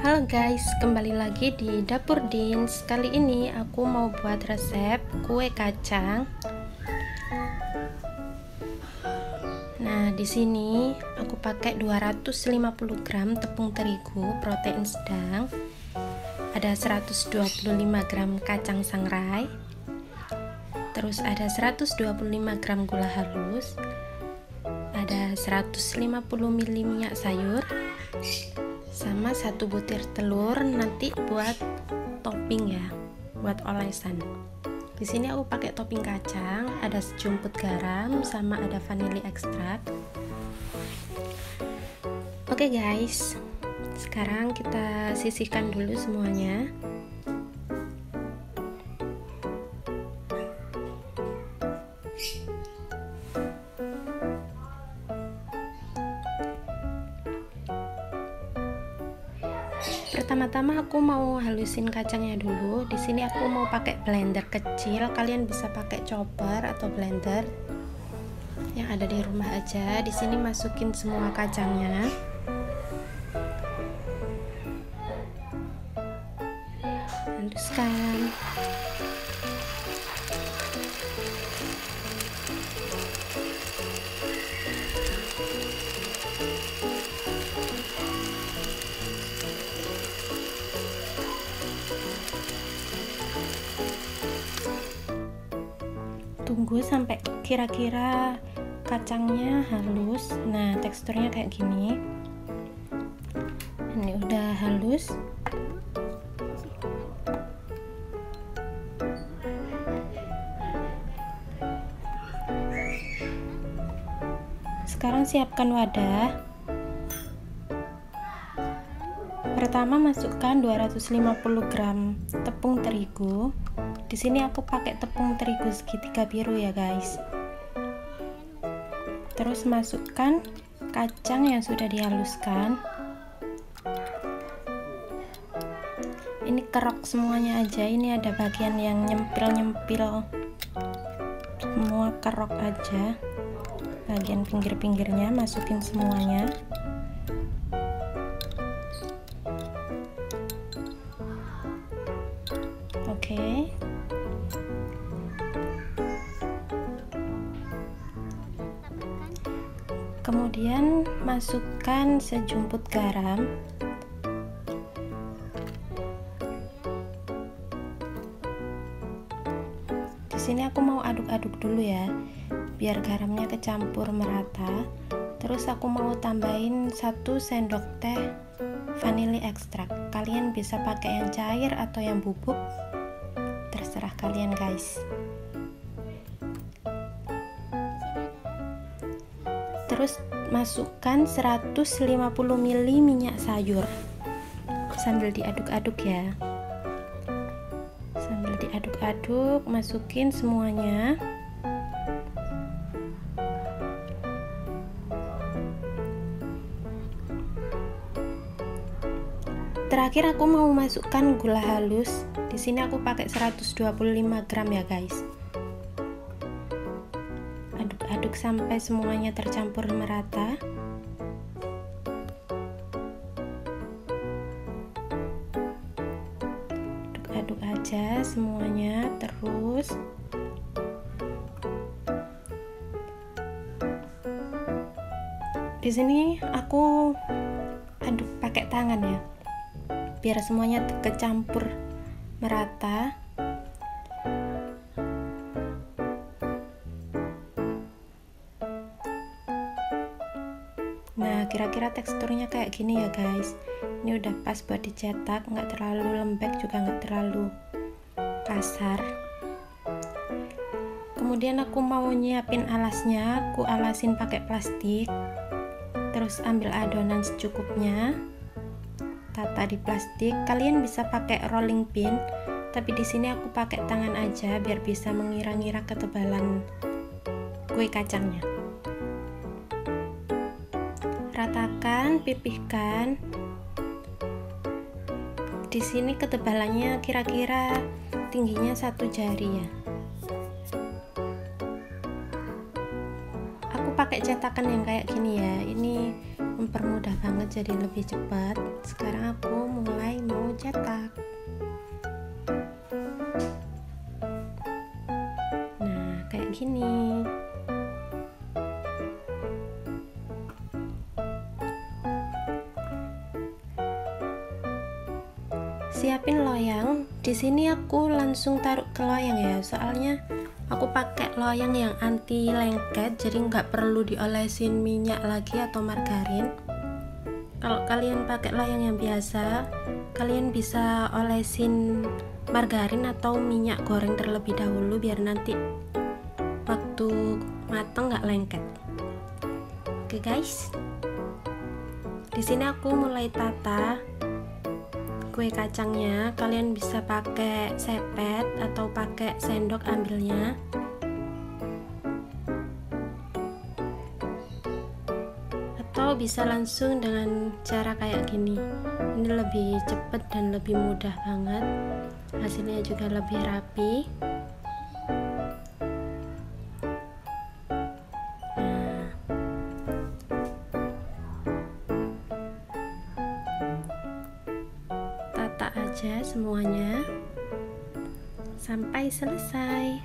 Halo guys, kembali lagi di Dapur Dins. Kali ini aku mau buat resep kue kacang. Nah, di sini aku pakai 250 gram tepung terigu protein sedang. Ada 125 gram kacang sangrai. Terus ada 125 gram gula halus. Ada 150 ml minyak sayur. Sama 1 butir telur nanti buat topping ya, buat olesan. Di sini aku pakai topping kacang, ada sejumput garam sama ada vanili ekstrak. Oke guys, sekarang kita sisihkan dulu semuanya. Pertama-tama aku mau halusin kacangnya dulu. Di sini aku mau pakai blender kecil. Kalian bisa pakai chopper atau blender yang ada di rumah aja. Di sini masukin semua kacangnya. Haluskan. Tunggu sampai kira-kira kacangnya halus. Nah, teksturnya kayak gini. Ini udah halus. Sekarang siapkan wadah. Pertama masukkan 250 gram tepung terigu. Di sini aku pakai tepung terigu segitiga biru ya guys. Terus masukkan kacang yang sudah dihaluskan. Ini kerok semuanya aja. Ini ada bagian yang nyempil-nyempil. Semua kerok aja. Bagian pinggir-pinggirnya masukin semuanya. Oke. Kemudian masukkan sejumput garam. Di sini aku mau aduk-aduk dulu ya, biar garamnya kecampur merata. Terus aku mau tambahin 1 sendok teh vanili ekstrak. Kalian bisa pakai yang cair atau yang bubuk, terserah kalian guys. Terus masukkan 150 ml minyak sayur sambil diaduk-aduk ya. Sambil diaduk-aduk, masukin semuanya. Terakhir aku mau masukkan gula halus. Di sini aku pakai 125 gram ya guys. Aduk sampai semuanya tercampur merata. Aduk aja semuanya terus. Di sini aku aduk pakai tangan ya, biar semuanya kecampur merata. Nah, kira-kira teksturnya kayak gini ya guys. Ini udah pas buat dicetak, nggak terlalu lembek juga nggak terlalu kasar. Kemudian aku mau nyiapin alasnya. Aku alasin pakai plastik. Terus ambil adonan secukupnya, tata di plastik. Kalian bisa pakai rolling pin, tapi di sini aku pakai tangan aja biar bisa mengira-ngira ketebalan kue kacangnya. Ratakan, pipihkan. Di sini ketebalannya kira-kira tingginya 1 jari ya. Aku pakai cetakan yang kayak gini ya. Ini mempermudah banget, jadi lebih cepat. Sekarang aku mulai gini. Siapin loyang. Di sini aku langsung taruh ke loyang ya, soalnya aku pakai loyang yang anti lengket, jadi nggak perlu diolesin minyak lagi atau margarin. Kalau kalian pakai loyang yang biasa, kalian bisa olesin margarin atau minyak goreng terlebih dahulu biar nanti waktu mateng nggak lengket. Oke guys, di sini aku mulai tata kue kacangnya. Kalian bisa pakai sepet atau pakai sendok ambilnya. Atau bisa langsung dengan cara kayak gini. Ini lebih cepet dan lebih mudah banget. Hasilnya juga lebih rapi. Aja semuanya sampai selesai.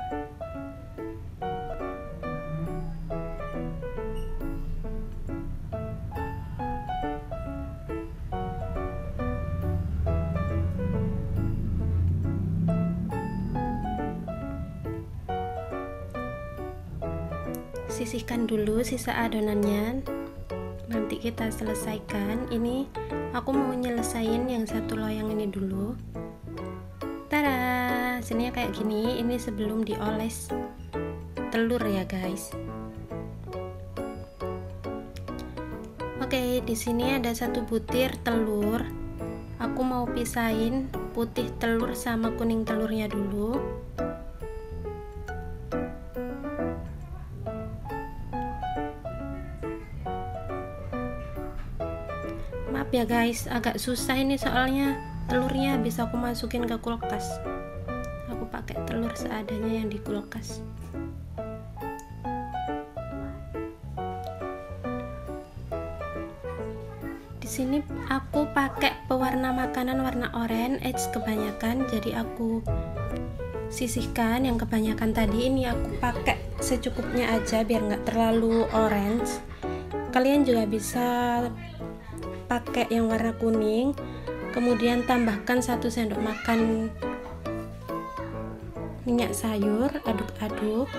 Sisihkan dulu sisa adonannya, nanti kita selesaikan. Ini aku mau nyelesain yang satu loyang ini dulu. Tada, hasilnya kayak gini. Ini sebelum dioles telur ya guys. Oke, di sini ada satu butir telur. Aku mau pisahin putih telur sama kuning telurnya dulu. Maaf ya guys, agak susah ini soalnya telurnya bisa aku masukin ke kulkas. Aku pakai telur seadanya yang di kulkas. Di sini aku pakai pewarna makanan warna oranye, kebanyakan, jadi aku sisihkan yang kebanyakan tadi. Ini aku pakai secukupnya aja biar nggak terlalu orange. Kalian juga bisa pakai yang warna kuning, kemudian tambahkan 1 sendok makan minyak sayur, aduk-aduk.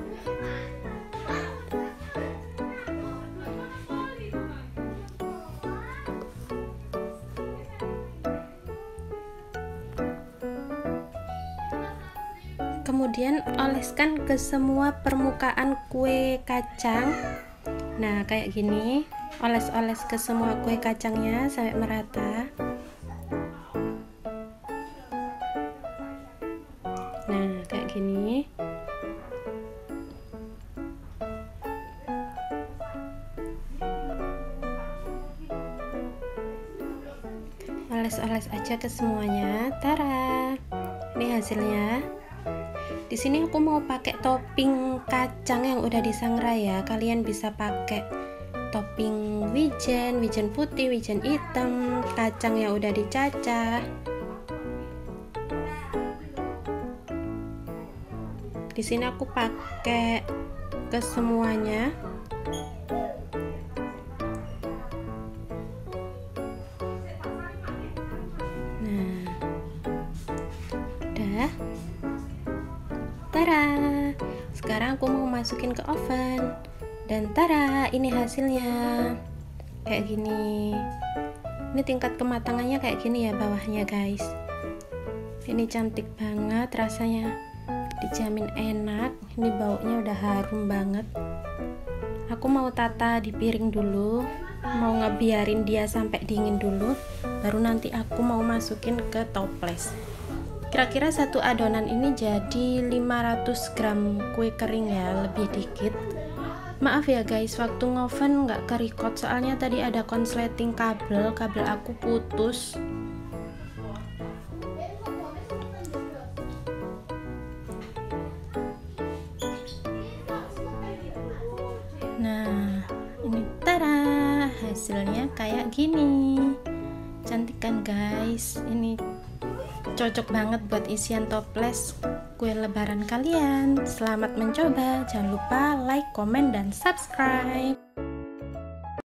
Kemudian oleskan ke semua permukaan kue kacang. Nah, kayak gini. Oles-oles ke semua kue kacangnya sampai merata. Nah, kayak gini. Oles-oles aja ke semuanya. Tara. Ini hasilnya. Di sini aku mau pakai topping kacang yang udah disangrai ya. Kalian bisa pakai topping wijen putih, wijen hitam, kacang yang udah dicacah. Di sini aku pakai ke semuanya. Nah, udah. Tara. Sekarang aku mau masukin ke oven. Dan tada, ini hasilnya kayak gini. Ini tingkat kematangannya kayak gini ya bawahnya guys. Ini cantik banget, rasanya dijamin enak. Ini baunya udah harum banget. Aku mau tata di piring dulu, mau ngebiarin dia sampai dingin dulu, baru nanti aku mau masukin ke toples. Kira-kira satu adonan ini jadi 500 gram kue kering ya, lebih dikit. Maaf ya guys, waktu ngoven nggak ke-record soalnya tadi ada konsleting kabel aku putus. Nah, ini tada, hasilnya kayak gini. Cantik kan guys? Ini cocok banget buat isian toples. kue lebaran kalian. Selamat mencoba, jangan lupa like, komen, dan subscribe.